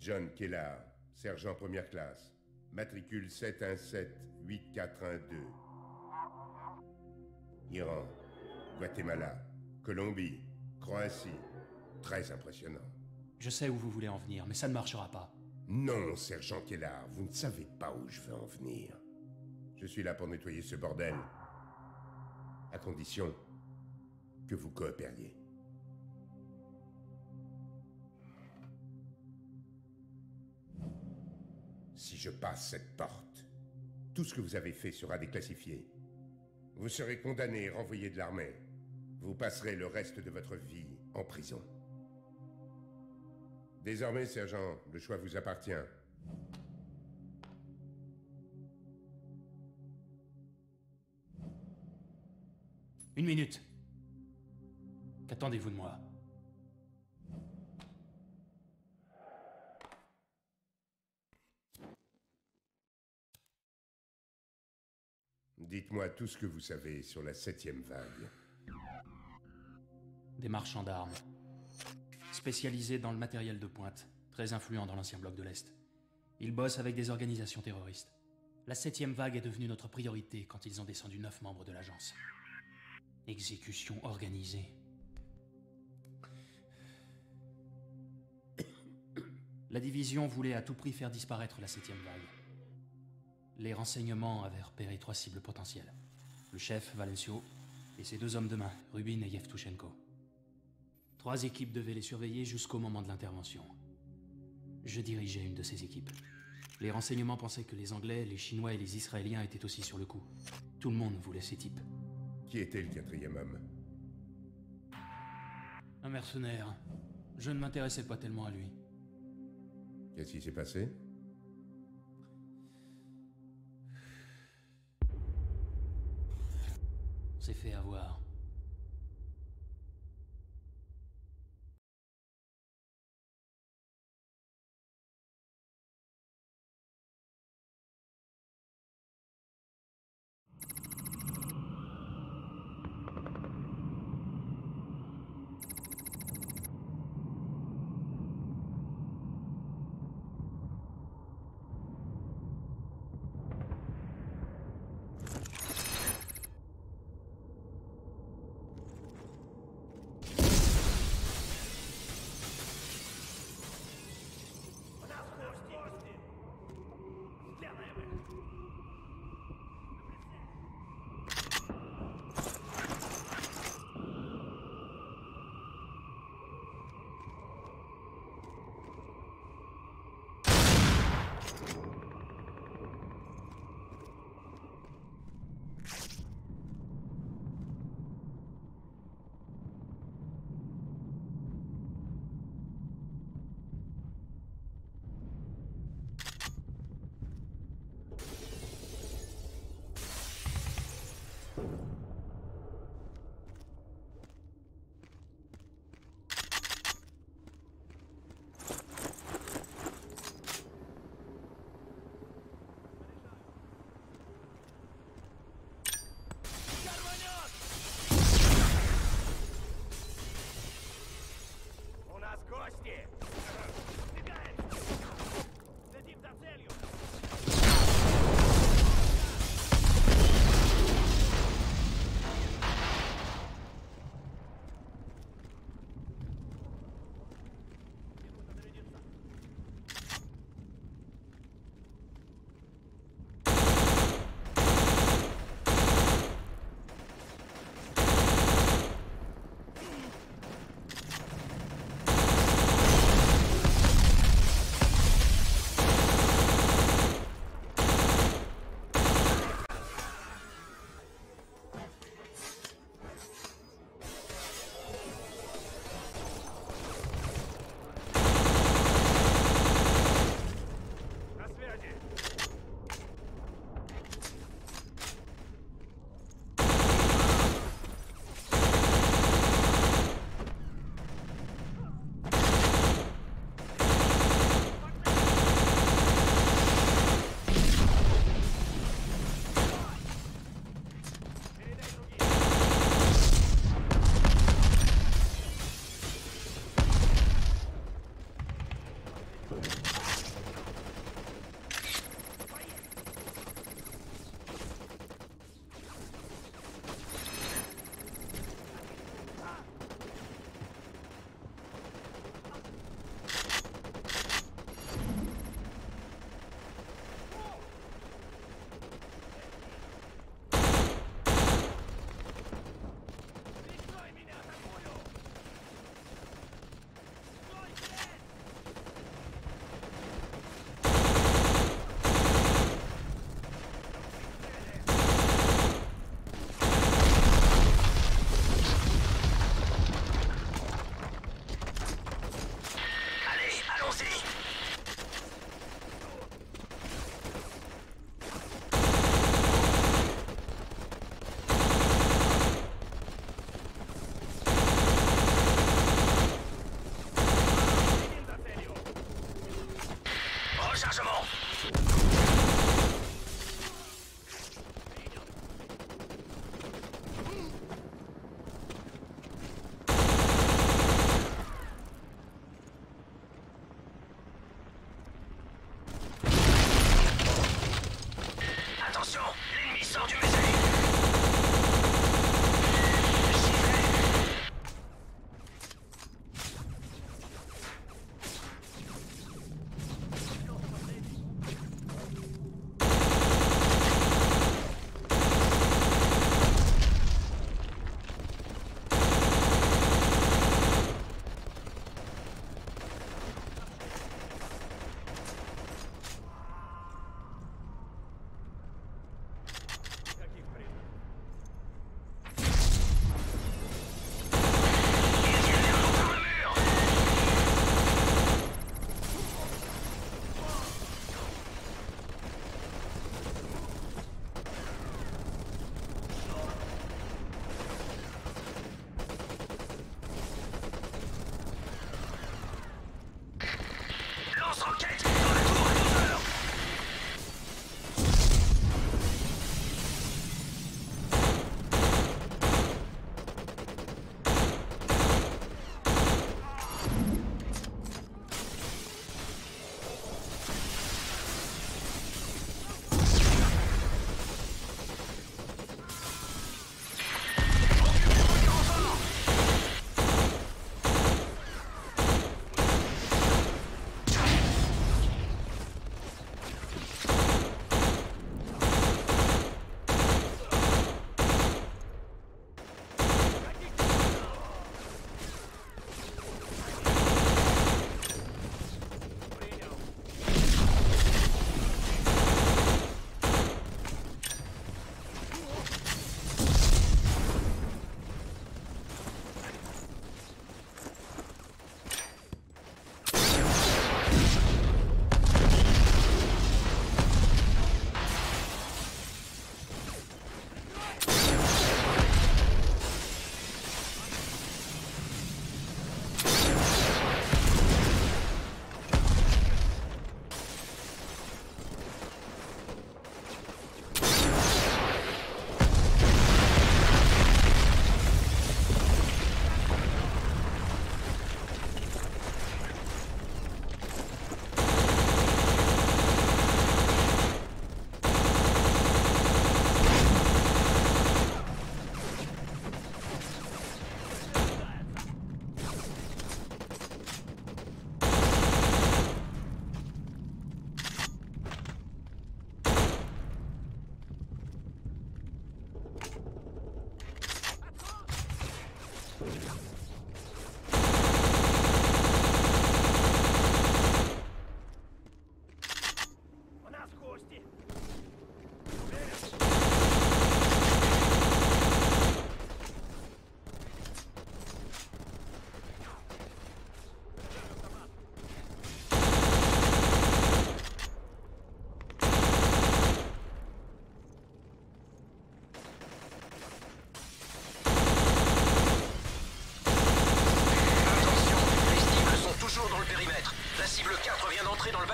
John Kellar, sergent première classe. Matricule 717-8412. Iran, Guatemala, Colombie, Croatie. Très impressionnant. Je sais où vous voulez en venir, mais ça ne marchera pas. Non, sergent Kellar, vous ne savez pas où je veux en venir. Je suis là pour nettoyer ce bordel. À condition que vous coopériez. Si je passe cette porte, tout ce que vous avez fait sera déclassifié. Vous serez condamné et renvoyé de l'armée. Vous passerez le reste de votre vie en prison. Désormais, sergent, le choix vous appartient. Une minute. Qu'attendez-vous de moi? Dites-moi tout ce que vous savez sur la 7e vague. Des marchands d'armes. Spécialisés dans le matériel de pointe. Très influents dans l'ancien bloc de l'Est. Ils bossent avec des organisations terroristes. La 7e vague est devenue notre priorité quand ils ont descendu 9 membres de l'agence. Exécution organisée. La division voulait à tout prix faire disparaître la 7e vague. Les renseignements avaient repéré 3 cibles potentielles. Le chef, Valencio, et ses 2 hommes de main, Rubin et Yevtushenko. 3 équipes devaient les surveiller jusqu'au moment de l'intervention. Je dirigeais une de ces équipes. Les renseignements pensaient que les Anglais, les Chinois et les Israéliens étaient aussi sur le coup. Tout le monde voulait ces types. Qui était le 4e homme? Un mercenaire. Je ne m'intéressais pas tellement à lui. Qu'est-ce qui s'est passé? On s'est fait avoir.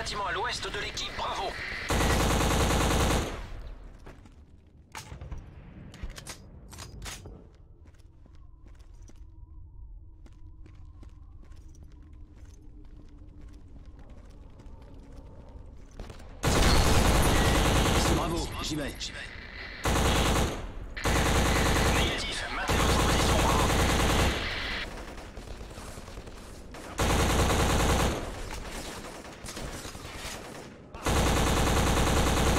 bâtiment à l'ouest de l'équipe, bravo. Bravo, j'y vais. Négatif, maintenez votre position, bravo.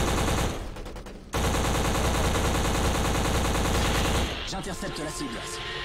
J'intercepte la cible.